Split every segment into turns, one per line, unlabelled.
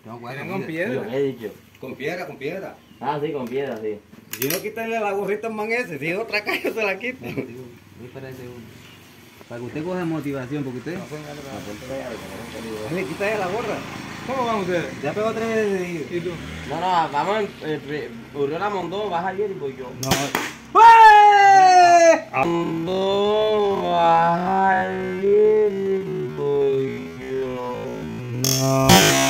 Con piedra.
He dicho.
Con piedra, con piedra.
Ah, sí, con piedra, sí.
Si no quitarle la gorrita al man ese, si otra calle se la quita.
Para que usted coja motivación, porque usted...
Le quita ya la gorra.
¿Cómo van ustedes?
Ya pegó 3 veces seguido.
¿Y tú?
No, vamos, Urriola montó, vas ayer y voy yo.
No.
Montó, vas ayer y voy yo.
No.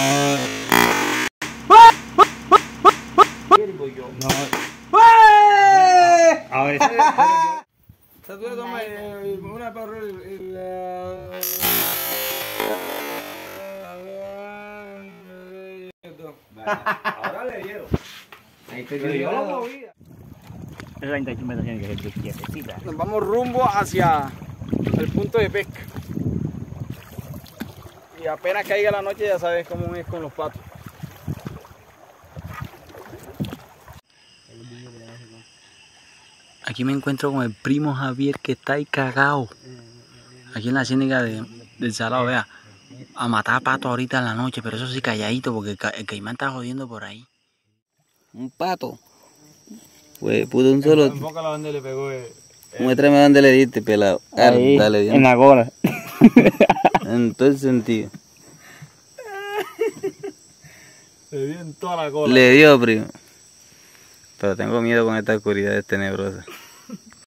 Ayer y voy yo.
No. A veces.
Tú le tomas una para
Ahora le dieron.
Ahí estoy
Pero yo lo movía.
Es la interpretación que se quietecita.
Nos vamos rumbo hacia el punto de pesca. Y apenas caiga la noche ya sabes cómo es con los patos.
Aquí me encuentro con el primo Javier que está ahí cagado. Aquí en la ciénaga del Salado, vea. A matar pato ahorita en la noche, pero eso sí calladito porque el caimán está jodiendo por ahí. Un pato. Pues pudo un solo.
Enfócalo donde le pegó.
Muéstrame dónde le diste, pelado.
Ahí,
Dale bien.
en la cola.
En todo el sentido.
Le dio en toda la cola.
Le dio, primo. Pero tengo miedo con esta oscuridad tenebrosa.